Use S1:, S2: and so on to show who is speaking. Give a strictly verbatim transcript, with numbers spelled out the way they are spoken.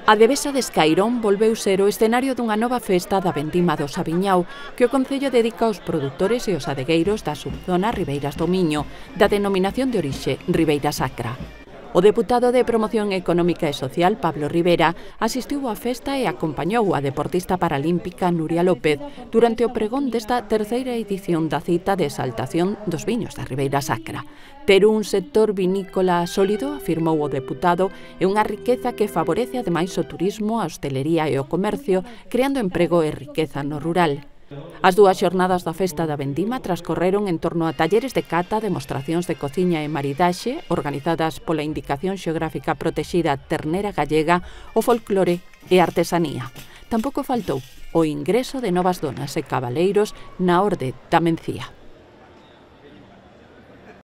S1: A Devesa de Escairón volveu ser o escenario dunha nova festa da vendima do Sabiñao que o Concello dedica aos produtores e aos adegueiros da subzona Ribeiras do Miño, da denominación de orixe Ribeira Sacra. O deputado de Promoción Económica e Social, Pablo Rivera, asistiu á festa e acompañou a deportista paralímpica Nuria López durante o pregón desta terceira edición da cita de exaltación dos viños da Ribeira Sacra. Ter un sector vinícola sólido, afirmou o deputado, é unha riqueza que favorece ademais o turismo, a hostelería e o comercio, creando emprego e riqueza no rural. As dúas xornadas da Festa da Vendima transcorreron en torno a talleres de cata, demostracións de cociña e maridaxe, organizadas pola Indicación Xeográfica Protexida Ternera Gallega, o folclore e artesanía. Tampouco faltou o ingreso de novas donas e cabaleiros na Orde da Mencía.